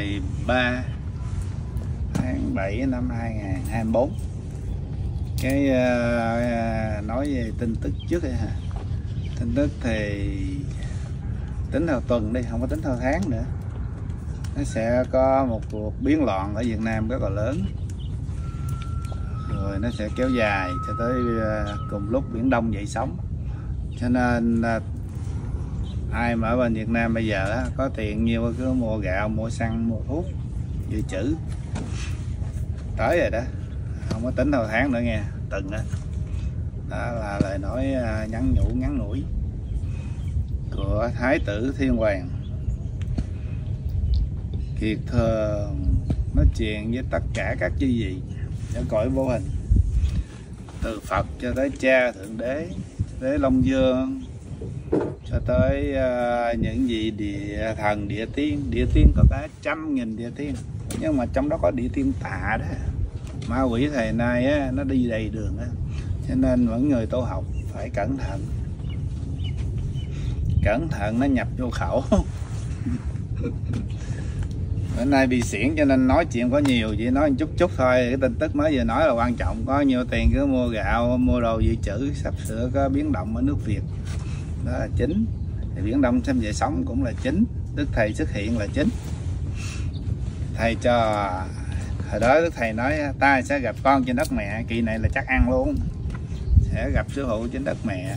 ngày 3 tháng 7 năm 2024. Cái nói về tin tức trước đây hả? Tin tức thì tính theo tuần đi, không có tính theo tháng nữa. Nó sẽ có một cuộc biến loạn ở Việt Nam rất là lớn, rồi nó sẽ kéo dài cho tới cùng lúc Biển Đông dậy sóng. Cho nên ai mà ở bên Việt Nam bây giờ có tiền nhiều cứ mua gạo, mua xăng, mua thuốc dự trữ tới rồi đó, không có tính theo tháng nữa nghe, tuần đó. Đó là lời nói nhắn nhủ ngắn ngủi của Thái tử Thiên Hoàng Kiệt Thường nói chuyện với tất cả các chư vị ở cõi vô hình, từ Phật cho tới Cha Thượng Đế, tới Long Dương, cho tới những vị địa thần, địa tiên có cả 100.000 địa tiên, nhưng mà trong đó có địa tiên tà đó, ma quỷ thời nay á, nó đi đầy đường á. Cho nên mọi người tu học phải cẩn thận nó nhập vô khẩu. Bữa nay bị xiển cho nên nói chuyện có nhiều, chỉ nói một chút thôi. Cái tin tức mới vừa nói là quan trọng, có nhiều tiền cứ mua gạo, mua đồ dự trữ, sắp sửa có biến động ở nước Việt, đó là chính. Thì Biển Đông xem về sống cũng là chính, Đức Thầy xuất hiện là chính. Thầy cho hồi đó Đức Thầy nói ta sẽ gặp con trên đất mẹ, kỳ này là chắc ăn luôn, sẽ gặp sư phụ trên đất mẹ.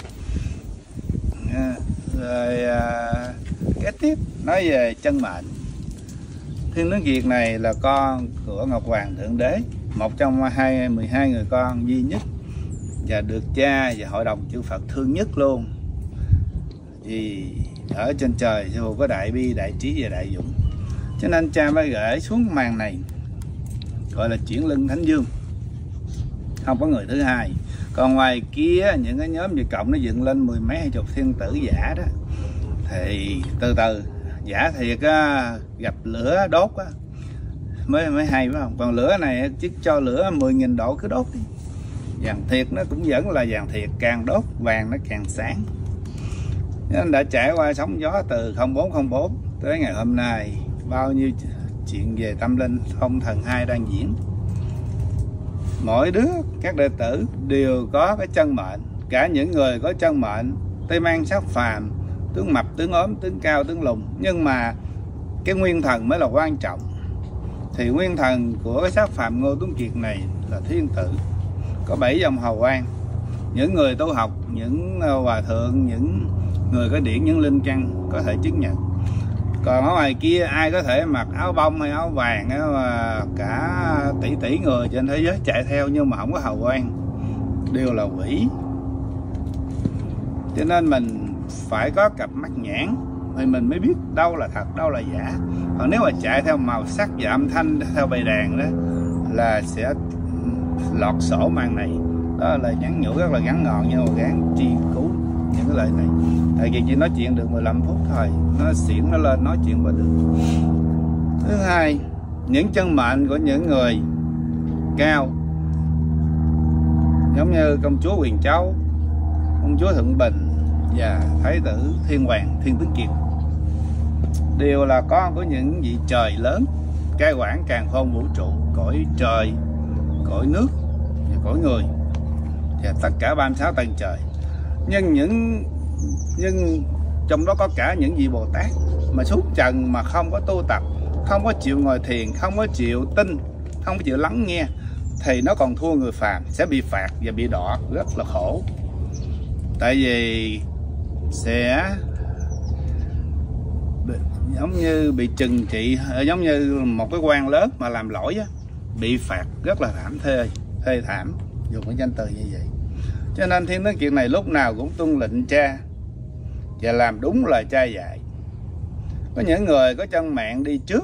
Rồi kế tiếp nói về chân mệnh. Thiên Tướng Kiệt này là con của Ngọc Hoàng Thượng Đế, một trong 12 người con duy nhất, và được cha và hội đồng chư Phật thương nhất luôn. Vì ở trên trời sư phụ có đại bi, đại trí và đại dũng, cho nên cha mới gửi xuống màn này, gọi là chuyển lưng Thánh Dương, không có người thứ hai. Còn ngoài kia những cái nhóm Việt Cộng nó dựng lên 10 mấy 20 thiên tử giả đó, thì từ từ giả thiệt á, gặp lửa đốt á, mới hay phải không? Còn lửa này chứ cho lửa 10.000 độ cứ đốt đi. Vàng thiệt nó cũng vẫn là vàng thiệt, càng đốt vàng nó càng sáng. Nên đã trải qua sóng gió từ 0404 tới ngày hôm nay, bao nhiêu chuyện về tâm linh phong thần 2 đang diễn. Mỗi đứa các đệ tử đều có cái chân mệnh, cả những người có chân mệnh tây mang sắc phàm, tướng mập, tướng ốm, tướng cao, tướng lùn, nhưng mà cái nguyên thần mới là quan trọng. Thì nguyên thần của cái sắc phàm Ngô Tuấn Kiệt này là thiên tử, có 7 dòng hào quang. Những người tu học, những hòa thượng, những người có điển, những linh căn có thể chứng nhận. Còn ở ngoài kia ai có thể mặc áo bông hay áo vàng á, mà cả tỷ người trên thế giới chạy theo nhưng mà không có hào quang, đều là quỷ. Cho nên mình phải có cặp mắt nhãn thì mình mới biết đâu là thật, đâu là giả. Còn nếu mà chạy theo màu sắc và âm thanh theo bài đàn đó là sẽ lọt sổ màn này. Đó là lời nhắn nhủ rất là ngắn gọn, nhưng mà gắng chi cứu những cái lời này. Tại vì chỉ nói chuyện được 15 phút thôi, nó xỉn nó lên nói chuyện qua được. Thứ hai, những chân mệnh của những người cao, giống như công chúa Huyền Châu, công chúa Thượng Bình và Thái tử Thiên Hoàng Thiên Tướng Kiệt, đều là con của những vị trời lớn cai quản càn khôn vũ trụ, cõi trời, cõi nước và cõi người, và tất cả 36 tầng trời. Nhưng trong đó có cả những vị Bồ Tát mà suốt trần mà không có tu tập, không có chịu ngồi thiền, không có chịu tin, không có chịu lắng nghe, thì nó còn thua người phàm, sẽ bị phạt và bị đọa rất là khổ. Tại vì sẽ giống như bị trừng trị, giống như một cái quan lớn mà làm lỗi á, bị phạt rất là thê thảm, dùng cái danh từ như vậy. Cho nên Thiên Tướng Kiệt này lúc nào cũng tuân lệnh cha và làm đúng lời cha dạy. Có những người có chân mạng đi trước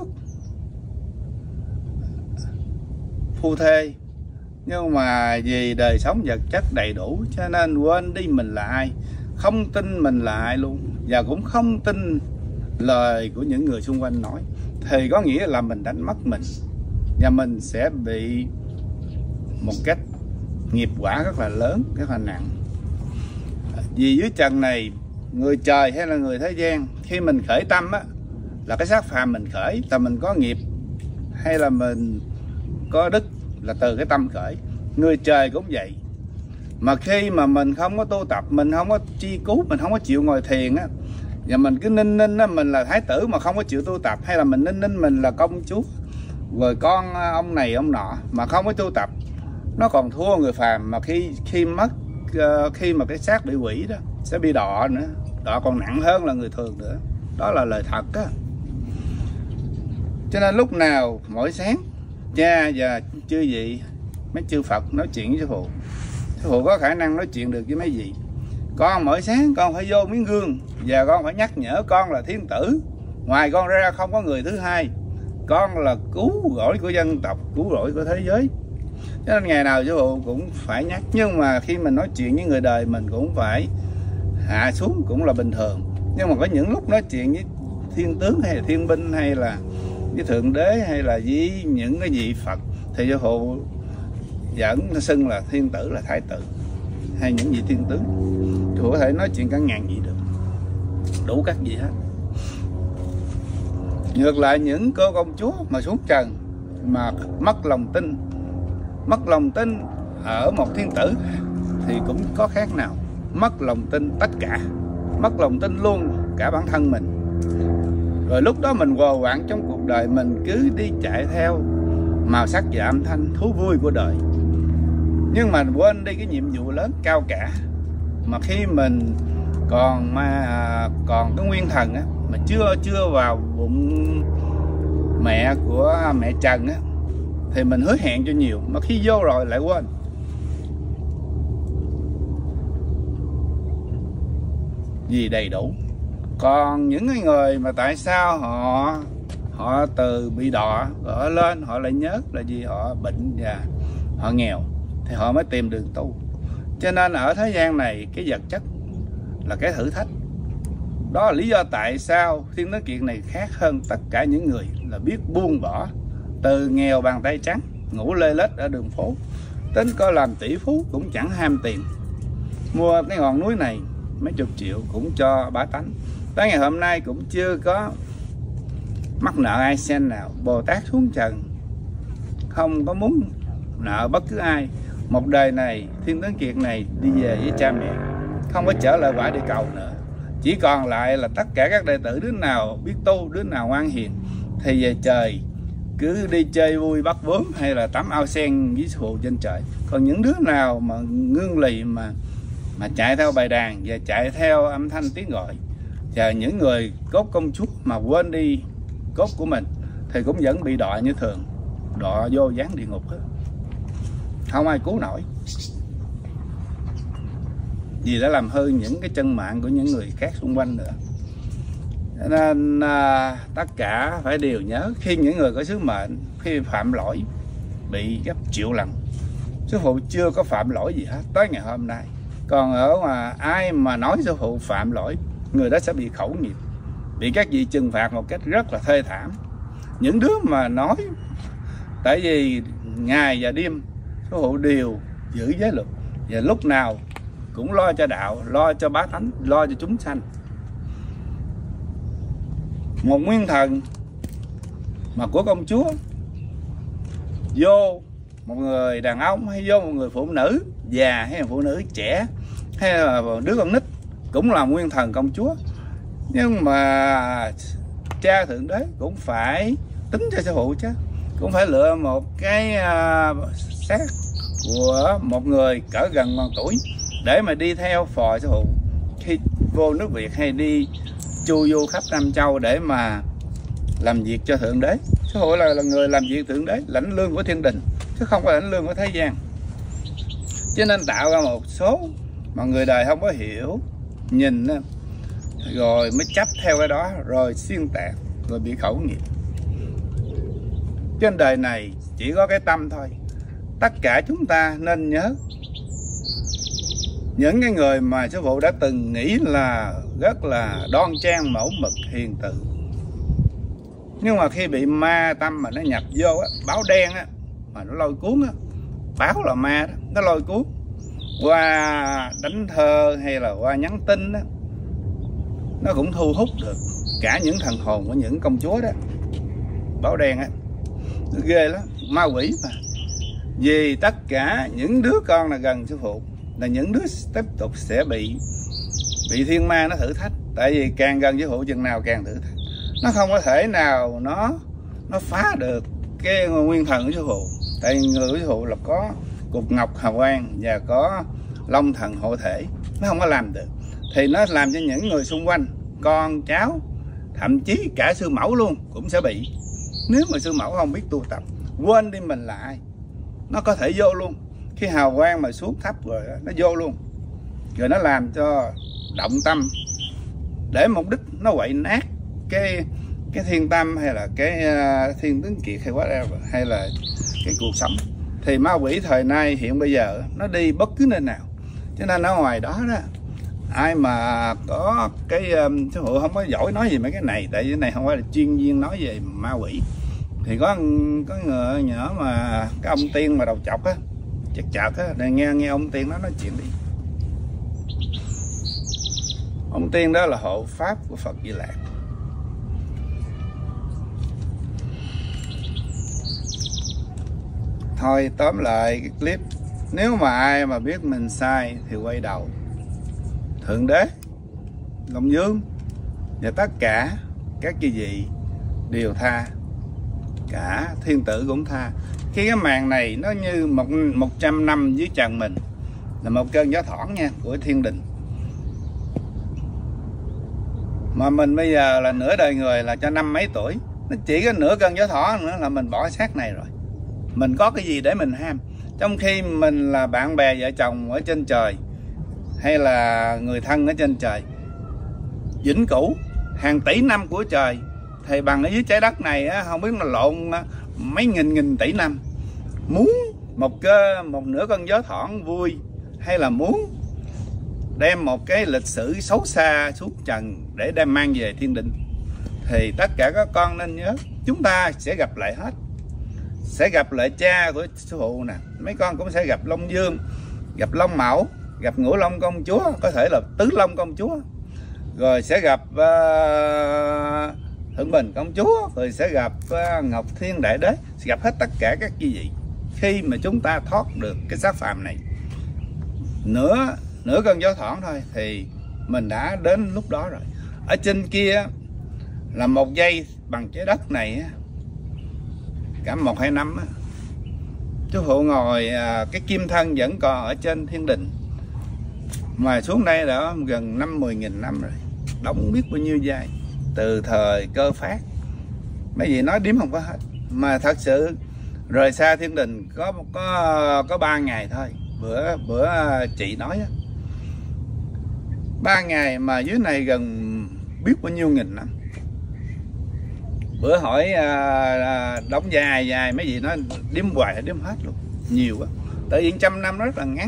phu thê, nhưng mà vì đời sống vật chất đầy đủ cho nên quên đi mình là ai, không tin mình là ai luôn, và cũng không tin lời của những người xung quanh nói, thì có nghĩa là mình đánh mất mình, và mình sẽ bị một cách nghiệp quả rất là lớn, rất là nặng. Vì dưới trần này, người trời hay là người thế gian, khi mình khởi tâm á, là cái xác phàm mình khởi, là mình có nghiệp hay là mình có đức là từ cái tâm khởi. Người trời cũng vậy. Mà khi mà mình không có tu tập, mình không có chi cứu, mình không có chịu ngồi thiền á, và mình cứ ninh ninh á, mình là thái tử mà không có chịu tu tập, hay là mình ninh ninh mình là công chúa rồi con ông này ông nọ mà không có tu tập, nó còn thua người phàm. Mà khi mà cái xác bị quỷ đó sẽ bị đọa nữa, đọa còn nặng hơn là người thường nữa. Đó là lời thật á. Cho nên lúc nào mỗi sáng cha và chư vị mấy chư Phật nói chuyện với sư phụ, sư phụ có khả năng nói chuyện được với mấy vị. Con mỗi sáng con phải vô miếng gương và con phải nhắc nhở con là thiên tử, ngoài con ra không có người thứ hai, con là cứu rỗi của dân tộc, cứu rỗi của thế giới. Cho nên ngày nào sư phụ cũng phải nhắc. Nhưng mà khi mình nói chuyện với người đời mình cũng phải hạ xuống, cũng là bình thường. Nhưng mà có những lúc nói chuyện với thiên tướng hay là thiên binh hay là với thượng đế hay là với những cái vị Phật thì sư phụ vẫn xưng là thiên tử, là thái tử hay những vị thiên tướng. Sư phụ có thể nói chuyện cả ngàn vị được, đủ các vị hết. Ngược lại những cô công chúa mà xuống trần mà mất lòng tin ở một thiên tử thì cũng có khác nào mất lòng tin tất cả, mất lòng tin luôn cả bản thân mình. Rồi lúc đó mình quờ quạng trong cuộc đời, mình cứ đi chạy theo màu sắc và âm thanh thú vui của đời, nhưng mà quên đi cái nhiệm vụ lớn cao cả. Mà khi mình còn cái nguyên thần á, mà chưa vào bụng mẹ của mẹ Trần á, thì mình hứa hẹn cho nhiều, mà khi vô rồi lại quên. Vì đầy đủ. Còn những cái người mà tại sao họ từ bị đọa họ lên họ lại nhớ là vì họ bệnh và họ nghèo thì họ mới tìm đường tu. Cho nên ở thế gian này cái vật chất là cái thử thách. Đó là lý do tại sao Thiên Tuấn Kiệt này khác hơn tất cả những người, là biết buông bỏ. Từ nghèo bàn tay trắng, ngủ lê lết ở đường phố, tính có làm tỷ phú cũng chẳng ham tiền. Mua cái ngọn núi này mấy chục triệu cũng cho bá tánh. Tới ngày hôm nay cũng chưa có mắc nợ ai sen nào. Bồ Tát xuống trần không có muốn nợ bất cứ ai. Một đời này Thiên Tuấn Kiệt này đi về với cha mẹ, không có trở lại quả địa cầu nữa. Chỉ còn lại là tất cả các đệ tử, đứa nào biết tu, đứa nào ngoan hiền thì về trời cứ đi chơi vui bắt bướm hay là tắm ao sen với sư phụ trên trời. Còn những đứa nào mà ngưng lì mà chạy theo bài đàn và chạy theo âm thanh tiếng gọi, và những người cốt công chúa mà quên đi cốt của mình thì cũng vẫn bị đọa như thường, đọa vô gián địa ngục hết. Không ai cứu nổi, vì đã làm hư những cái chân mạng của những người khác xung quanh nữa. Nên tất cả phải đều nhớ, khi những người có sứ mệnh, khi phạm lỗi bị gấp triệu lần. Sư phụ chưa có phạm lỗi gì hết tới ngày hôm nay. Còn ở mà ai mà nói sư phụ phạm lỗi, người đó sẽ bị khẩu nghiệp, bị các vị trừng phạt một cách rất là thê thảm. Những đứa mà nói, tại vì ngày và đêm sư phụ đều giữ giới luật, và lúc nào cũng lo cho đạo, lo cho bá tánh, lo cho chúng sanh. Một nguyên thần mà của công chúa vô một người đàn ông hay vô một người phụ nữ già hay là phụ nữ trẻ hay là đứa con nít cũng là nguyên thần công chúa. Nhưng mà cha thượng đế cũng phải tính cho sư phụ chứ, cũng phải lựa một cái xác của một người cỡ gần bằng tuổi để mà đi theo phò sư phụ khi vô nước Việt hay đi chu du khắp Nam Châu để mà làm việc cho thượng đế. Sư phụ là người làm việc thượng đế, lãnh lương của thiên đình chứ không phải lãnh lương của thế gian. Cho nên tạo ra một số mà người đời không có hiểu, nhìn rồi mới chấp theo cái đó, rồi xuyên tạc, rồi bị khẩu nghiệp. Trên đời này chỉ có cái tâm thôi. Tất cả chúng ta nên nhớ những cái người mà sư phụ đã từng nghĩ là rất là đoan trang, mẫu mực, hiền từ, nhưng mà khi bị ma tâm mà nó nhập vô á, báo đen á, mà nó lôi cuốn á, báo là ma đó, nó lôi cuốn qua đánh thơ hay là qua nhắn tin á, nó cũng thu hút được. cả những thần hồn của những công chúa đó, báo đen á, ghê lắm, ma quỷ mà. Vì tất cả những đứa con là gần sư phụ là những đứa tiếp tục sẽ bị thiên ma nó thử thách. Tại vì càng gần sư phụ chừng nào càng thử thách. Nó không có thể nào nó phá được cái nguyên thần của sư phụ. Tại vì người của sư phụ là có cục ngọc hào quang và có long thần hộ thể, nó không có làm được. Thì nó làm cho những người xung quanh, con cháu, thậm chí cả sư mẫu luôn cũng sẽ bị. Nếu mà sư mẫu không biết tu tập, quên đi mình là ai, nó có thể vô luôn. Khi hào quang mà xuống thấp rồi nó vô luôn, rồi nó làm cho động tâm để mục đích nó quậy nát cái thiên tâm, hay là cái thiên tướng kiệt, hay whatever, hay là cái cuộc sống. Thì ma quỷ thời nay hiện bây giờ nó đi bất cứ nơi nào. Cho nên ở ngoài đó đó, ai mà có cái sư phụ không có giỏi nói gì mấy cái này, tại vì cái này không phải là chuyên viên nói về ma quỷ. Thì có người nhỏ mà cái ông tiên mà đầu chọc á, chợt á, để nghe ông tiên nó nói chuyện đi. Ông tiên đó là hộ pháp của Phật Di Lạc. Thôi tóm lại cái clip, nếu mà ai mà biết mình sai thì quay đầu. Thượng Đế, Long Dương và tất cả các chư vị đều tha, cả thiên tử cũng tha. Khi cái màn này nó như 100 năm dưới trần mình, là một cơn gió thoảng nha, của thiên đình. Mà mình bây giờ là nửa đời người là cho 50 mấy tuổi, nó chỉ có nửa cơn gió thoảng nữa là mình bỏ xác này rồi. Mình có cái gì để mình ham? Trong khi mình là bạn bè vợ chồng ở trên trời, hay là người thân ở trên trời, vĩnh cửu hàng tỷ năm của trời, thì bằng ở dưới trái đất này á, không biết nó lộn mấy nghìn tỷ năm. Muốn một nửa cơn gió thoảng vui, hay là muốn đem một cái lịch sử xấu xa xuống trần để đem mang về thiên định, thì tất cả các con nên nhớ, chúng ta sẽ gặp lại hết. Sẽ gặp lại cha của sư phụ nè, mấy con cũng sẽ gặp Long Dương, gặp Long Mẫu, gặp Ngũ Long công chúa, có thể là Tứ Long công chúa, rồi sẽ gặp Thượng Bình công chúa, rồi sẽ gặp Ngọc Thiên Đại Đế, sẽ gặp hết tất cả các chư vị. Khi mà chúng ta thoát được cái xác phàm này, nửa cơn gió thoảng thôi, thì mình đã đến lúc đó rồi. Ở trên kia là một giây bằng trái đất này cả 1-2 năm á. Chú phụ ngồi cái kim thân vẫn còn ở trên thiên đình, mà xuống đây đã gần 50-10 nghìn năm rồi, đóng biết bao nhiêu giai, từ thời Cơ Phát, mấy gì nói đếm không có hết. Mà thật sự rời xa thiên đình có 3 ngày thôi. Bữa chị nói á, 3 ngày mà dưới này gần biết bao nhiêu nghìn năm. Bữa hỏi đóng dài mấy gì nó đếm hoài đếm hết luôn, nhiều quá. Tại vì 100 năm nó rất là ngắn.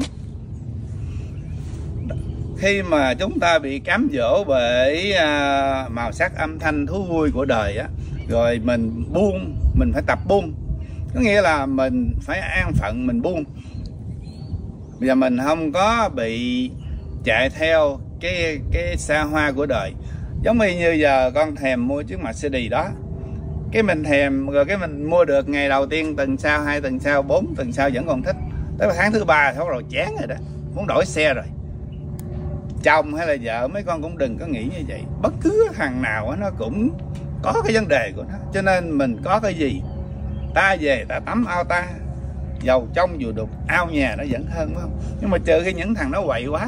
Khi mà chúng ta bị cám dỗ bởi màu sắc âm thanh thú vui của đời á, rồi mình buông, mình phải tập buông. Có nghĩa là mình phải an phận, mình buông. Bây giờ mình không có bị chạy theo cái xa hoa của đời. Giống như giờ con thèm mua chiếc Mercedes đó, cái mình thèm rồi cái mình mua được ngày đầu tiên, tuần sau, 2 tuần sau, 4 tuần sau vẫn còn thích, tới tháng thứ 3 xong rồi chán rồi đó, muốn đổi xe rồi. Chồng hay là vợ mấy con cũng đừng có nghĩ như vậy. Bất cứ thằng nào nó cũng có cái vấn đề của nó. Cho nên mình có cái gì, ta về ta tắm ao ta, dầu trong dù đục ao nhà nó vẫn hơn, phải không? Nhưng mà trừ khi những thằng nó quậy quá.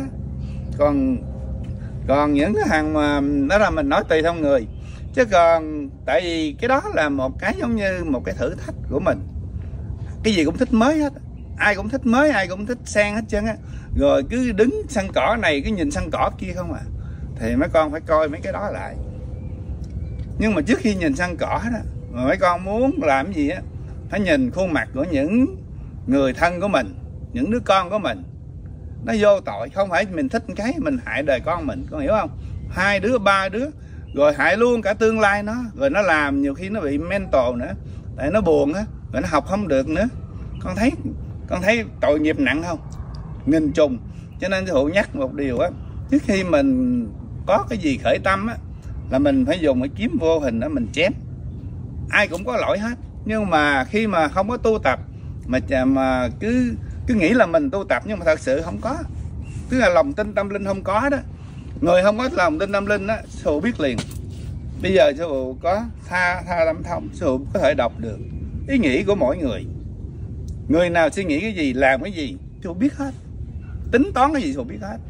Còn những cái thằng mà đó là mình nói tùy theo người. Chứ còn tại vì cái đó là một cái giống như một cái thử thách của mình. Cái gì cũng thích mới hết, ai cũng thích mới, ai cũng thích sang hết trơn á. Rồi cứ đứng sân cỏ này cứ nhìn sân cỏ kia không à. Thì mấy con phải coi mấy cái đó lại. Nhưng mà trước khi nhìn sân cỏ đó, mà mấy con muốn làm gì á, phải nhìn khuôn mặt của những người thân của mình, những đứa con của mình. Nó vô tội, không phải mình thích cái mình hại đời con mình, con hiểu không? 2 đứa, 3 đứa, rồi hại luôn cả tương lai nó. Rồi nó làm nhiều khi nó bị mental nữa, tại nó buồn á, rồi nó học không được nữa. Con thấy tội nghiệp nặng không? Nghìn trùng. Cho nên sư phụ nhắc một điều á, trước khi mình có cái gì khởi tâm á, là mình phải dùng cái kiếm vô hình đó mình chém. Ai cũng có lỗi hết, nhưng mà khi mà không có tu tập mà cứ nghĩ là mình tu tập, nhưng mà thật sự không có, tức là lòng tin tâm linh không có đó. Người không có lòng tin tâm linh đó, sư phụ biết liền. Bây giờ sư phụ có tha tâm thông, sư phụ có thể đọc được ý nghĩ của mỗi người. Người nào suy nghĩ cái gì, làm cái gì, sư phụ biết hết. Tính toán cái gì sư phụ biết hết.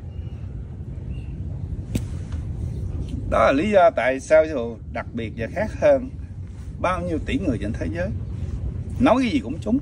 Đó là lý do tại sao sư phụ đặc biệt và khác hơn bao nhiêu tỷ người trên thế giới. Nói cái gì cũng trúng.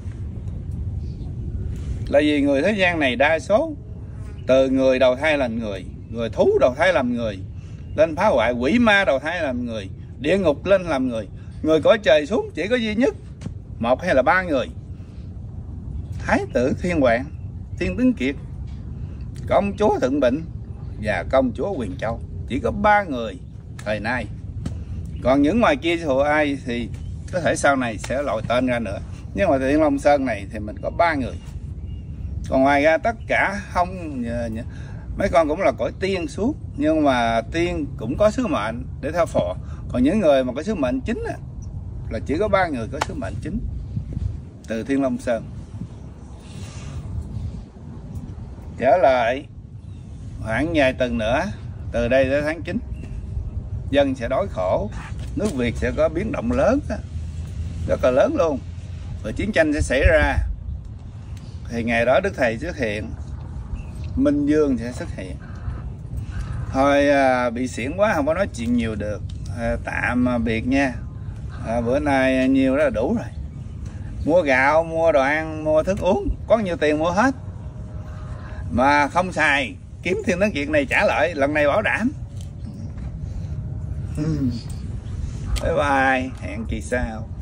Là vì người thế gian này đa số từ người đầu thai làm người, người thú đầu thai làm người, lên phá hoại, quỷ ma đầu thai làm người, địa ngục lên làm người, người cõi trời xuống chỉ có duy nhất một hay là ba người: Thái tử Thiên Hoàng, Thiên Tuấn Kiệt, công chúa Thượng Bình và công chúa Huyền Châu. Chỉ có ba người thời nay. Còn những ngoài kia hộ ai thì có thể sau này sẽ lòi tên ra nữa. Nhưng mà Thiên Long Sơn này thì mình có ba người. Còn ngoài ra tất cả không, mấy con cũng là cõi tiên xuống, nhưng mà tiên cũng có sứ mệnh để theo phò. Còn những người mà có sứ mệnh chính là chỉ có ba người có sứ mệnh chính từ Thiên Long Sơn. Trở lại khoảng vài tuần nữa, từ đây đến tháng 9, dân sẽ đói khổ, nước Việt sẽ có biến động lớn, rất là lớn luôn, rồi chiến tranh sẽ xảy ra. Thì ngày đó Đức Thầy xuất hiện, Minh Dương sẽ xuất hiện. Thôi bị xỉn quá không có nói chuyện nhiều được, tạm biệt nha. Bữa nay nhiều đó là đủ rồi. Mua gạo, mua đồ ăn, mua thức uống, có nhiều tiền mua hết. Mà không xài, kiếm Thiên Tuấn Kiệt này trả lại, lần này bảo đảm. Bye bye, hẹn kỳ sau.